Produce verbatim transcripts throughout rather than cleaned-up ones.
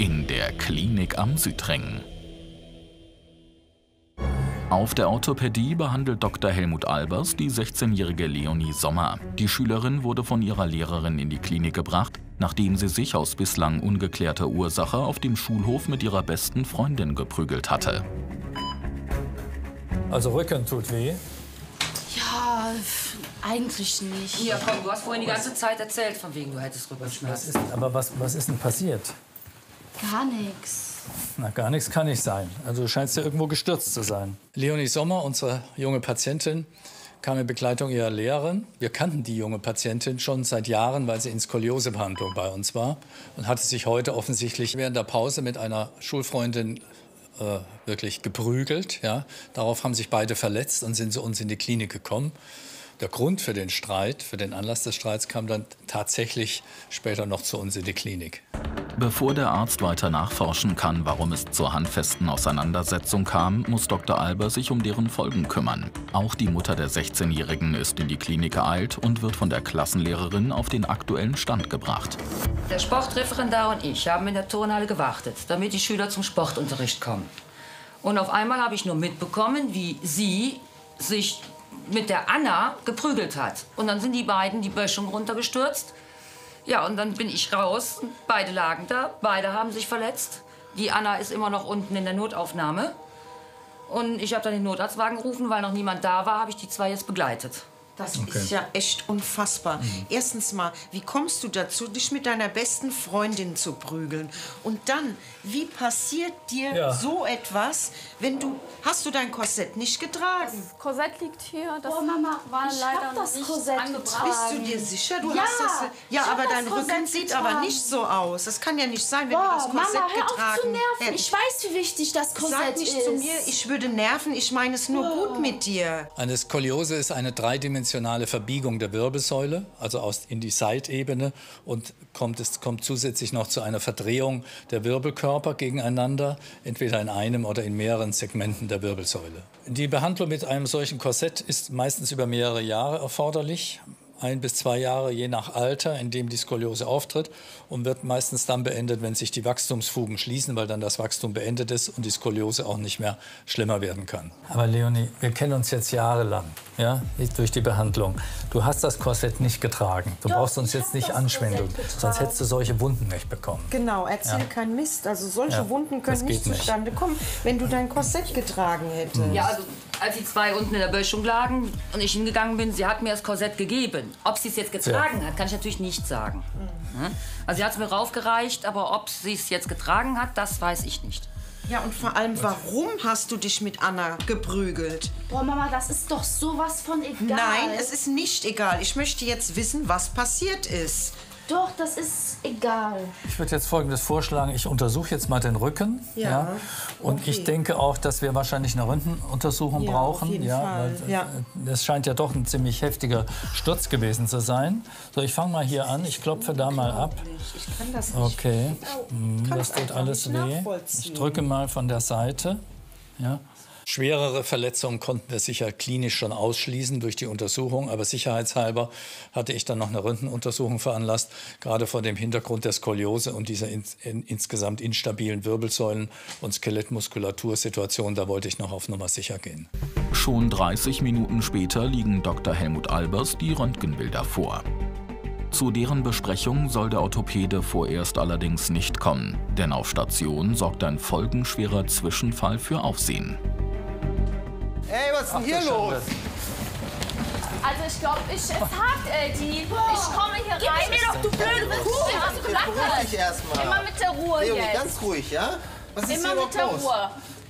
in der Klinik am Südring. Auf der Orthopädie behandelt Doktor Helmut Albers die sechzehnjährige Leonie Sommer. Die Schülerin wurde von ihrer Lehrerin in die Klinik gebracht, nachdem sie sich aus bislang ungeklärter Ursache auf dem Schulhof mit ihrer besten Freundin geprügelt hatte. Also Rücken tut weh? Ja, eigentlich nicht. Hier, komm, du hast vorhin die ganze Zeit erzählt, von wegen du hättest Rückenschmerzen. Was ist, aber was, was ist denn passiert? Gar nichts. Na, gar nichts kann nicht sein. Also du scheinst ja irgendwo gestürzt zu sein. Leonie Sommer, unsere junge Patientin, kam in Begleitung ihrer Lehrerin. Wir kannten die junge Patientin schon seit Jahren, weil sie in Skoliosebehandlung bei uns war. Und hatte sich heute offensichtlich während der Pause mit einer Schulfreundin äh, wirklich geprügelt. Ja. Darauf haben sich beide verletzt und sind zu uns in die Klinik gekommen. Der Grund für den Streit, für den Anlass des Streits kam dann tatsächlich später noch zu uns in die Klinik. Bevor der Arzt weiter nachforschen kann, warum es zur handfesten Auseinandersetzung kam, muss Doktor Alber sich um deren Folgen kümmern. Auch die Mutter der sechzehnjährigen ist in die Klinik geeilt und wird von der Klassenlehrerin auf den aktuellen Stand gebracht. Der Sportreferendar und ich haben in der Turnhalle gewartet, damit die Schüler zum Sportunterricht kommen. Und auf einmal habe ich nur mitbekommen, wie sie sich mit der Anna geprügelt hat. Und dann sind die beiden die Böschung runtergestürzt. Ja, und dann bin ich raus. Beide lagen da, beide haben sich verletzt. Die Anna ist immer noch unten in der Notaufnahme. Und ich habe dann den Notarztwagen gerufen, weil noch niemand da war, habe ich die zwei jetzt begleitet. Das Okay. ist ja echt unfassbar. Mhm. Erstens mal, wie kommst du dazu, dich mit deiner besten Freundin zu prügeln? Und dann, wie passiert dir Ja. so etwas, wenn du... Hast du dein Korsett nicht getragen? Das Korsett liegt hier. Das Oh, Mama, war ich leider hab das nicht Korsett angebracht. Bist du dir sicher? Du Ja, hast das... Ja, ich hab aber das dein Korsett Rücken sieht getragen. aber nicht so aus. Das kann ja nicht sein, wenn Boah, du das Korsett Mama, hör auf zu getragen nerven. hättest. Ich weiß, wie wichtig das Korsett Sag nicht ist. zu mir, ich würde nerven. Ich meine es nur gut mit dir. Eine Skoliose ist eine dreidimensionale Verbiegung der Wirbelsäule, also aus, in die Seitebene, und kommt, es kommt zusätzlich noch zu einer Verdrehung der Wirbelkörper gegeneinander, entweder in einem oder in mehreren Segmenten der Wirbelsäule. Die Behandlung mit einem solchen Korsett ist meistens über mehrere Jahre erforderlich. Ein bis zwei Jahre, je nach Alter, in dem die Skoliose auftritt, und wird meistens dann beendet, wenn sich die Wachstumsfugen schließen, weil dann das Wachstum beendet ist und die Skoliose auch nicht mehr schlimmer werden kann. Aber Leonie, wir kennen uns jetzt jahrelang, ja, durch die Behandlung. Du hast das Korsett nicht getragen. Du Doch, brauchst uns ich jetzt hab nicht das anschwindeln, Korsett getragen. sonst hättest du solche Wunden nicht bekommen. Genau, erzähl Ja. keinen Mist. Also solche Ja, Wunden das können nicht geht nicht. zustande kommen, wenn du dein Korsett getragen hättest. Ja, also als die zwei unten in der Böschung lagen und ich hingegangen bin, sie hat mir das Korsett gegeben. Ob sie es jetzt getragen hat, kann ich natürlich nicht sagen. Mhm. Also sie hat es mir raufgereicht, aber ob sie es jetzt getragen hat, das weiß ich nicht. Ja, und vor allem, warum hast du dich mit Anna geprügelt? Boah, Mama, das ist doch sowas von egal. Nein, es ist nicht egal. Ich möchte jetzt wissen, was passiert ist. Doch, das ist egal. Ich würde jetzt Folgendes vorschlagen. Ich untersuche jetzt mal den Rücken. Ja, Und okay. ich denke auch, dass wir wahrscheinlich eine Röntgenuntersuchung Ja, brauchen. auf jeden ja, Fall. Weil, Ja. äh, Das scheint ja doch ein ziemlich heftiger Sturz gewesen zu sein. So, ich fange mal hier an. Ich klopfe da mal ab. Ich kann das nicht. Okay. Ich kann Das tut einfach alles nicht weh. nachvollziehen. Ich drücke mal von der Seite. Ja. Schwerere Verletzungen konnten wir sicher klinisch schon ausschließen durch die Untersuchung, aber sicherheitshalber hatte ich dann noch eine Röntgenuntersuchung veranlasst, gerade vor dem Hintergrund der Skoliose und dieser ins, in, insgesamt instabilen Wirbelsäulen- und Skelettmuskulatursituation. Da wollte ich noch auf Nummer sicher gehen. Schon dreißig Minuten später liegen Doktor Helmut Albers die Röntgenbilder vor. Zu deren Besprechung soll der Orthopäde vorerst allerdings nicht kommen, denn auf Station sorgt ein folgenschwerer Zwischenfall für Aufsehen. Ey, was ist denn hier los? Also ich glaube, ich, es hakt, Eddie. Ich komme hier Gib rein. mir doch, du blöde Kuh! Ja, hast du gesagt Beruhig hast. dich erstmal. Immer mit der Ruhe Leonie, jetzt. ganz ruhig, ja? Was ist Immer hier mit überhaupt der los? Ruhe.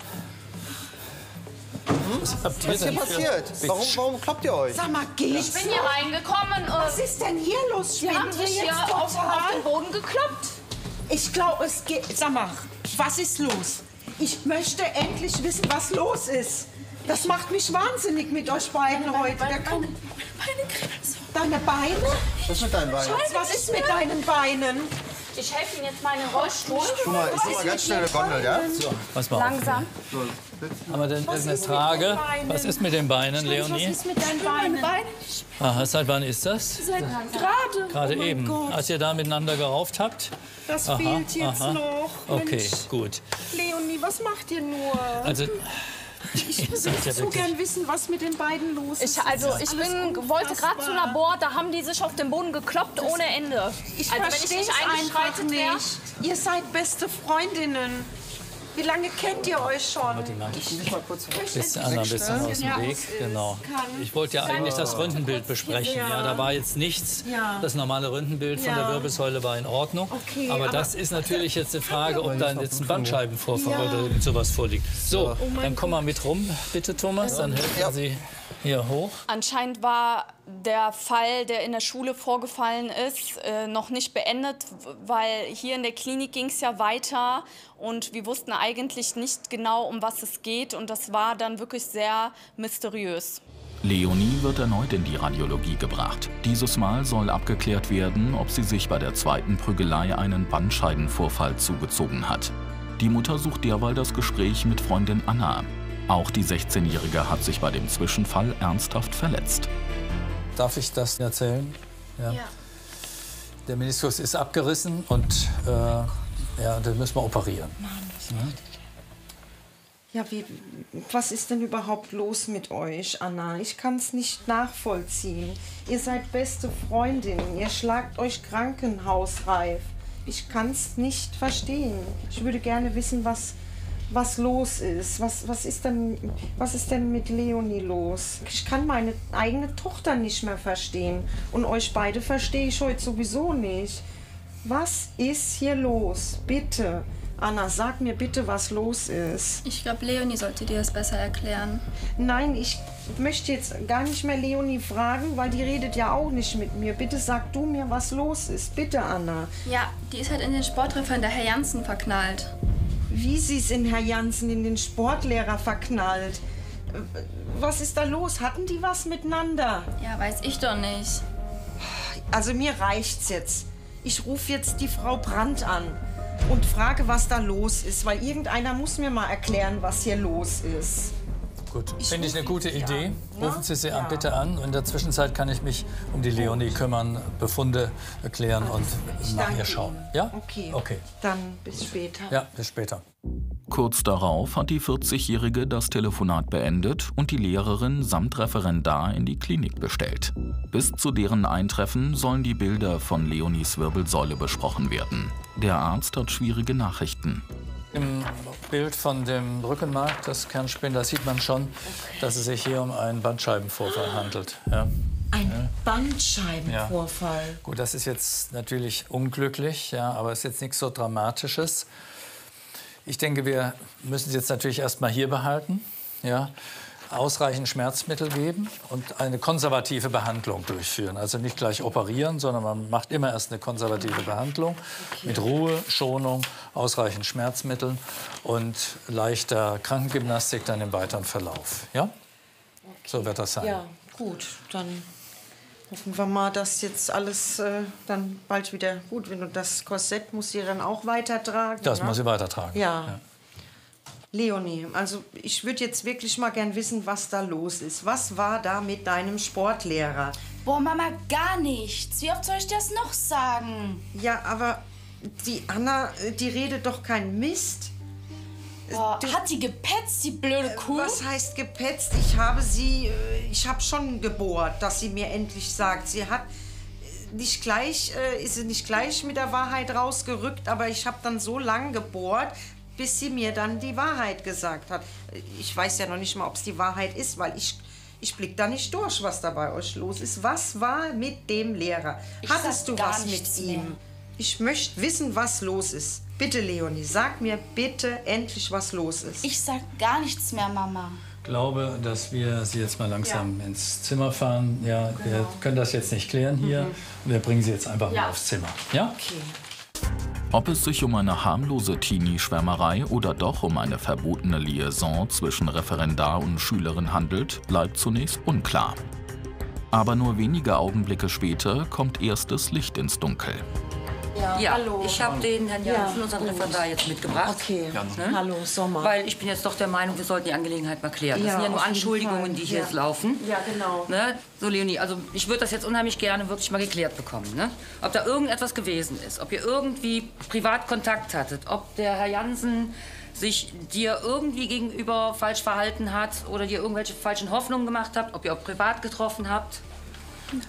Was habt Was ist hier denn für- passiert? Warum, warum kloppt ihr euch? Sag mal, geht's? Ich bin hier reingekommen Was und ist denn hier los? sie haben Spinnt ihr mich hier jetzt auf, auf total? den Boden gekloppt. Ich glaube, es geht... Sag mal, was ist los? Ich möchte endlich wissen, was los ist. Das macht mich wahnsinnig mit euch beiden heute. Der kann- Meine Krebs. Deine Beine? Was ist mit deinem Bein? Was ist mit deinen Beinen? Ich helfe Ihnen jetzt mal in den Rollstuhl. Guck mal, ich mach mal ganz schnell eine Gondel, ja? So, pass mal auf. Langsam. Haben wir denn irgendeine Frage? Was ist mit den Beinen, Leonie? Was ist mit deinen Beinen? Aha, seit wann ist das? Seit gerade. Gerade oh eben, Gott. als ihr da miteinander gerauft habt? Das Aha, fehlt jetzt aha. noch. Okay, Mensch. gut. Leonie, was macht ihr nur? Also, ich ihr würde seid ja so wirklich- gern wissen, was mit den beiden los ist. Ich, also, Das ist ich bin, alles wollte gerade unfassbar. zu Labor, da haben die sich auf den Boden gekloppt ohne Ende. Ich also, wenn ich verstehe nicht es einfach eingeschreitet wäre. nicht. Ihr seid beste Freundinnen. Wie lange kennt ihr euch schon? Bist Anna ein bisschen aus dem Weg? Genau. Ich wollte ja eigentlich das Röntgenbild besprechen. Ja, da war jetzt nichts. Ja. Das normale Röntgenbild von Ja. der Wirbelsäule war in Ordnung. Okay, aber, aber- das ist natürlich jetzt eine Frage, ob da jetzt ein Bandscheibenvorfall oder irgend sowas vorliegt. So, dann komm mal mit rum, bitte Thomas. Dann helfen Sie hier hoch. Anscheinend war der Fall, der in der Schule vorgefallen ist, äh, noch nicht beendet, weil hier in der Klinik ging es ja weiter und wir wussten eigentlich nicht genau, um was es geht und das war dann wirklich sehr mysteriös. Leonie wird erneut in die Radiologie gebracht. Dieses Mal soll abgeklärt werden, ob sie sich bei der zweiten Prügelei einen Bandscheibenvorfall zugezogen hat. Die Mutter sucht derweil das Gespräch mit Freundin Anna. Auch die sechzehnjährige hat sich bei dem Zwischenfall ernsthaft verletzt. Darf ich das erzählen? Ja. Ja. Der Meniskus ist abgerissen und äh, ja, den müssen wir operieren. Ja, wie, was ist denn überhaupt los mit euch, Anna? Ich kann es nicht nachvollziehen. Ihr seid beste Freundinnen, ihr schlagt euch krankenhausreif. Ich kann es nicht verstehen. Ich würde gerne wissen, was, was los ist. Was, was, ist denn, was ist denn mit Leonie los? Ich kann meine eigene Tochter nicht mehr verstehen. Und euch beide verstehe ich heute sowieso nicht. Was ist hier los? Bitte. Anna, sag mir bitte, was los ist. Ich glaube, Leonie sollte dir das besser erklären. Nein, ich möchte jetzt gar nicht mehr Leonie fragen, weil die redet ja auch nicht mit mir. Bitte sag du mir, was los ist. Bitte, Anna. Ja, die ist halt in den Sporttreffer der Herr Jansen verknallt. Wie sie ist in Herr Jansen, in den Sportlehrer verknallt. Was ist da los? Hatten die was miteinander? Ja, weiß ich doch nicht. Also mir reicht's jetzt. Ich rufe jetzt die Frau Brandt an und frage, was da los ist, weil irgendeiner muss mir mal erklären, was hier los ist. Gut, Ich finde ich eine rufe gute sie Idee. an, ne? Rufen Sie sie Ja. an, bitte an. In der Zwischenzeit kann ich mich um die Leonie kümmern, Befunde erklären und Ich nach danke ihr schauen. Ihnen. Ja? Okay. Okay. Dann bis später. Ja, bis später. Kurz darauf hat die vierzigjährige das Telefonat beendet und die Lehrerin samt Referendar in die Klinik bestellt. Bis zu deren Eintreffen sollen die Bilder von Leonies Wirbelsäule besprochen werden. Der Arzt hat schwierige Nachrichten. Im Bild von dem Rückenmark des Kernspinders sieht man schon, dass es sich hier um einen Bandscheibenvorfall handelt. Ja. Ein Bandscheibenvorfall. Gut, das ist jetzt natürlich unglücklich, ja, aber es ist jetzt nichts so Dramatisches. Ich denke, wir müssen sie jetzt natürlich erst mal hier behalten, ja, ausreichend Schmerzmittel geben und eine konservative Behandlung durchführen. Also nicht gleich operieren, sondern man macht immer erst eine konservative Behandlung mit Ruhe, Schonung, ausreichend Schmerzmitteln und leichter Krankengymnastik dann im weiteren Verlauf. Ja? So wird das sein. Ja, gut, dann hoffen wir mal, dass jetzt alles äh, dann bald wieder gut wird. Und das Korsett muss sie dann auch weitertragen. Das ne? muss sie weitertragen. Ja. Ja. Leonie, also ich würde jetzt wirklich mal gern wissen, was da los ist. Was war da mit deinem Sportlehrer? Boah, Mama, gar nichts. Wie oft soll ich das noch sagen? Ja, aber die Anna, äh, die redet doch keinen Mist. Boah, Du- hat die gepetzt, die blöde Kuh? Was heißt gepetzt? Ich habe sie, äh, ich habe schon gebohrt, dass sie mir endlich sagt. Sie hat äh, nicht gleich, äh, ist sie nicht gleich mit der Wahrheit rausgerückt, aber ich habe dann so lange gebohrt, bis sie mir dann die Wahrheit gesagt hat. Ich weiß ja noch nicht mal, ob es die Wahrheit ist, weil ich, ich blick da nicht durch, was da bei euch los ist. Was war mit dem Lehrer? Ich Hattest sag du gar was mit nichts ihm? mehr. Ich möchte wissen, was los ist. Bitte, Leonie, sag mir bitte endlich, was los ist. Ich sag gar nichts mehr, Mama. Ich glaube, dass wir Sie jetzt mal langsam ins Zimmer fahren. Ja, wir können das jetzt nicht klären hier. Wir bringen Sie jetzt einfach mal aufs Zimmer. Ja? Okay. Ob es sich um eine harmlose Teenie-Schwärmerei oder doch um eine verbotene Liaison zwischen Referendar und Schülerin handelt, bleibt zunächst unklar. Aber nur wenige Augenblicke später kommt erstes Licht ins Dunkel. Ja, Ja, hallo. ich habe den Herrn Ja, Jansen, unseren gut. Referendar, jetzt mitgebracht. Okay, Ne? hallo Sommer. Weil ich bin jetzt doch der Meinung, wir sollten die Angelegenheit mal klären. Das Ja, sind ja nur auf jeden Anschuldigungen, Fall. die hier Ja. jetzt laufen. Ja, genau. Ne? So, Leonie, also ich würde das jetzt unheimlich gerne wirklich mal geklärt bekommen. Ne? Ob da irgendetwas gewesen ist, ob ihr irgendwie privat Kontakt hattet, ob der Herr Jansen sich dir irgendwie gegenüber falsch verhalten hat oder dir irgendwelche falschen Hoffnungen gemacht habt, ob ihr auch privat getroffen habt. Nein.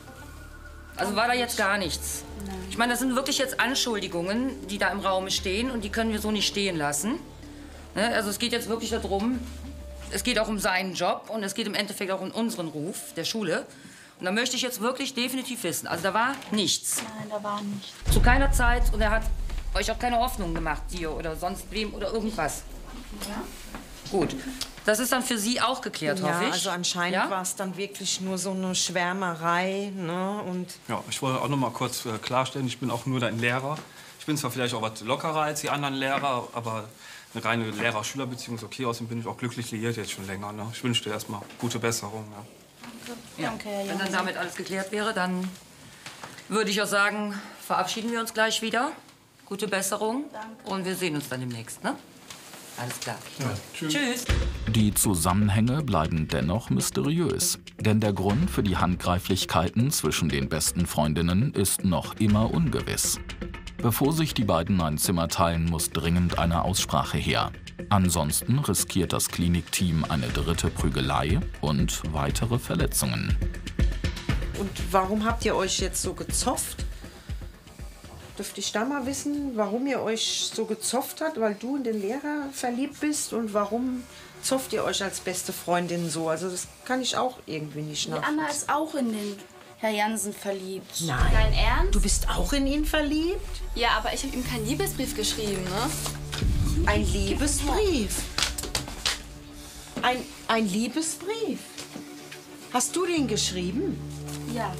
Also war da jetzt gar nichts. Nein. Ich meine, das sind wirklich jetzt Anschuldigungen, die da im Raum stehen und die können wir so nicht stehen lassen. Ne? Also es geht jetzt wirklich darum, es geht auch um seinen Job und es geht im Endeffekt auch um unseren Ruf der Schule. Und da möchte ich jetzt wirklich definitiv wissen, also da war nichts. Nein, da war nichts. Zu keiner Zeit und er hat euch auch keine Hoffnung gemacht, dir oder sonst wem oder irgendwas. Ja. Gut. Das ist dann für Sie auch geklärt, Ja, hoffe ich. also anscheinend Ja? war es dann wirklich nur so eine Schwärmerei. Ne? Und Ja, ich wollte auch noch mal kurz äh, klarstellen, ich bin auch nur dein Lehrer. Ich bin zwar vielleicht auch was lockerer als die anderen Lehrer, aber eine reine Lehrer-Schüler-Beziehung ist okay. Außerdem bin ich auch glücklich liiert jetzt schon länger. Ne? Ich wünsche dir erstmal gute Besserung. Ja. Ja. Danke, Herr Wenn dann Jansen. damit alles geklärt wäre, dann würde ich auch sagen, verabschieden wir uns gleich wieder. Gute Besserung. Danke. Und wir sehen uns dann demnächst, ne? Alles klar. Tschüss. Tschüss. Die Zusammenhänge bleiben dennoch mysteriös. Denn der Grund für die Handgreiflichkeiten zwischen den besten Freundinnen ist noch immer ungewiss. Bevor sich die beiden ein Zimmer teilen, muss dringend eine Aussprache her. Ansonsten riskiert das Klinikteam eine dritte Prügelei und weitere Verletzungen. Und warum habt ihr euch jetzt so gezofft? Dürfte ich da mal wissen, warum ihr euch so gezofft habt, weil du in den Lehrer verliebt bist und warum zofft ihr euch als beste Freundin so? Also das kann ich auch irgendwie nicht Die nachvollziehen. Anna ist auch in den Herr Jansen verliebt. Nein. Dein Ernst? Du bist auch in ihn verliebt? Ja, aber ich habe ihm keinen Liebesbrief geschrieben, ne? Ein Liebesbrief. Ein, ein Liebesbrief. Hast du den geschrieben? Ja.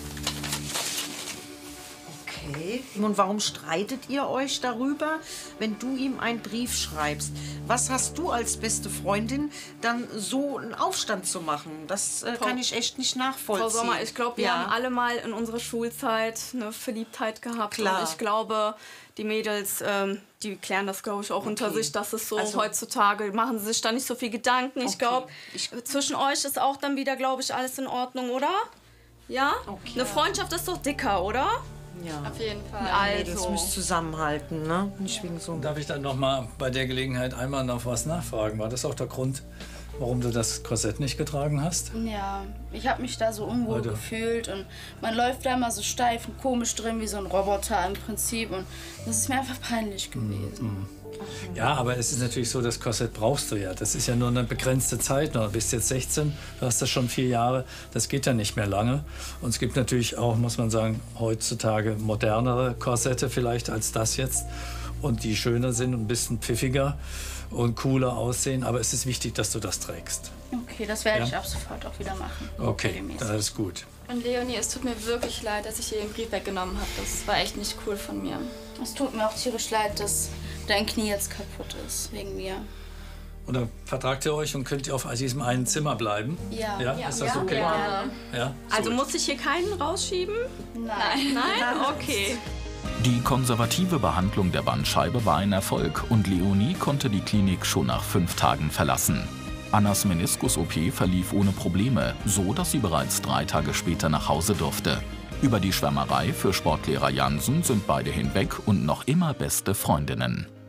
Okay. Und warum streitet ihr euch darüber, wenn du ihm einen Brief schreibst? Was hast du als beste Freundin dann so einen Aufstand zu machen? Das äh, kann ich echt nicht nachvollziehen. Frau Sommer, ich glaube, wir Ja. haben alle mal in unserer Schulzeit eine Verliebtheit gehabt. Klar. Und ich glaube, die Mädels, ähm, die klären das, glaube ich, auch unter Okay. sich, dass es so Also- heutzutage, machen sie sich da nicht so viel Gedanken. Ich Okay. glaube, Ich- zwischen euch ist auch dann wieder, glaube ich, alles in Ordnung, oder? Ja? Okay. Eine Freundschaft ist doch dicker, oder? Ja. Auf jeden Fall. Mädels Also. müsst zusammenhalten, ne? Nicht wegen so. Darf ich dann noch mal bei der Gelegenheit einmal noch was nachfragen? War das auch der Grund, warum du das Korsett nicht getragen hast? Ja, ich habe mich da so unwohl Leute. gefühlt und man läuft da immer so steif und komisch drin wie so ein Roboter im Prinzip und das ist mir einfach peinlich gewesen. Ja, aber es ist natürlich so, das Korsett brauchst du ja. Das ist ja nur eine begrenzte Zeit noch. Du bist jetzt sechzehn, du hast das schon vier Jahre. Das geht ja nicht mehr lange. Und es gibt natürlich auch, muss man sagen, heutzutage modernere Korsette vielleicht als das jetzt. Und die schöner sind und ein bisschen pfiffiger und cooler aussehen. Aber es ist wichtig, dass du das trägst. Okay, das werde Ja? ich ab sofort auch wieder machen. Okay, Regelmäßig. das ist gut. Und Leonie, es tut mir wirklich leid, dass ich ihr den Brief weggenommen habe. Das war echt nicht cool von mir. Es tut mir auch tierisch leid, dass dein Knie jetzt kaputt ist, wegen mir. Und dann vertragt ihr euch und könnt ihr auf diesem einen Zimmer bleiben? Ja. Ja, ist das okay? Ja. Ja? Also Gut. muss ich hier keinen rausschieben? Nein. Nein? Okay. Die konservative Behandlung der Bandscheibe war ein Erfolg und Leonie konnte die Klinik schon nach fünf Tagen verlassen. Annas Meniskus-O P verlief ohne Probleme, so dass sie bereits drei Tage später nach Hause durfte. Über die Schwärmerei für Sportlehrer Jansen sind beide hinweg und noch immer beste Freundinnen.